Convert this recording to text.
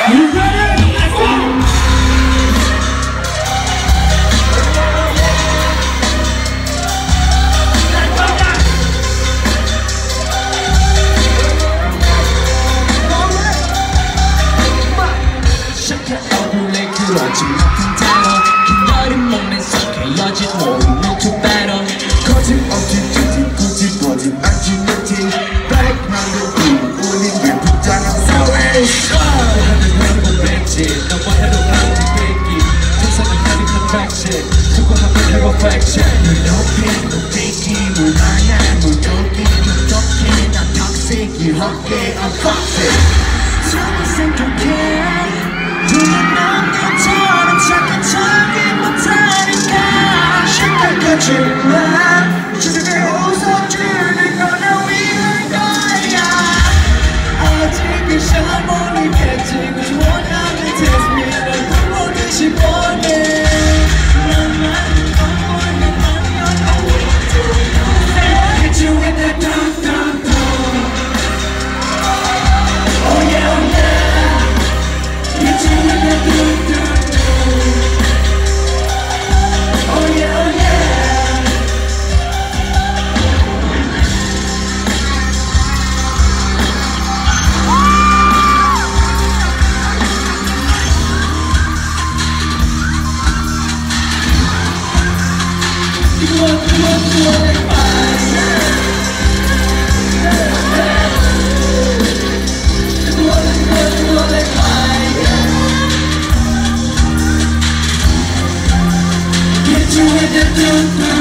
그러지 못한 단어 긴 여린 몸에 섞여진 모르는 두 배로 거짓없이 찌릿거짓 거짓말짓 백그라운드 뷰 우린 왜 부장한 사회 하늘 해로 백지 너와 해로 라운드 깨기 세상은 하는 perfection 수고하면 해로 perfection 물 높이 높이기 물 마냥 물 높이 어떻게 난 toxic 유혹해 I'm toxic 처음 생각해 눈은 너처럼 착한 척이 못하니까 생각하지마 세상에 웃어주는 건 나 위한 거야 아직은 잘 모르겠지 Cause what I'm in test me 널 보듯이 뻔해 나만 뻔뻔한 남녀 Hit you with that dum dum dum Oh yeah oh yeah Hit you with that dum dum dum Oh yeah oh yeah Hit you with the